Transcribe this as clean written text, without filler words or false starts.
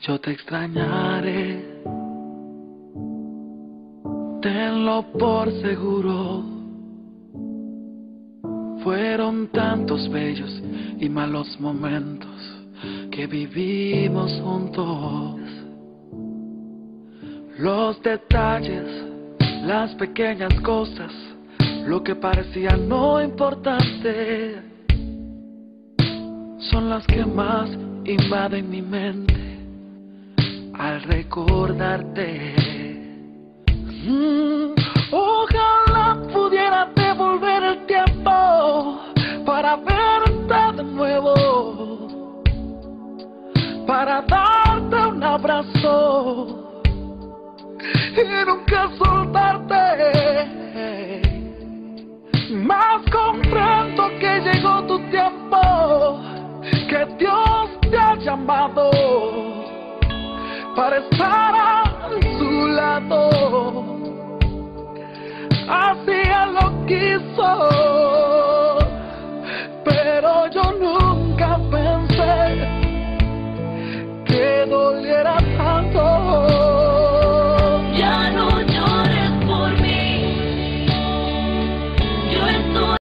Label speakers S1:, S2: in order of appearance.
S1: Yo te extrañaré, tenlo por seguro. Fueron tantos bellos y malos momentos que vivimos juntos. Los detalles, las pequeñas cosas, lo que parecía no importante, son las que más invaden mi mente al recordarte. Ojalá pudiera devolver el tiempo para verte de nuevo, para darte un abrazo y nunca soltarte. Mas comprendo que llegó tu tiempo, que Dios te ha llamado para estar a su lado. Así Él lo quiso, pero yo no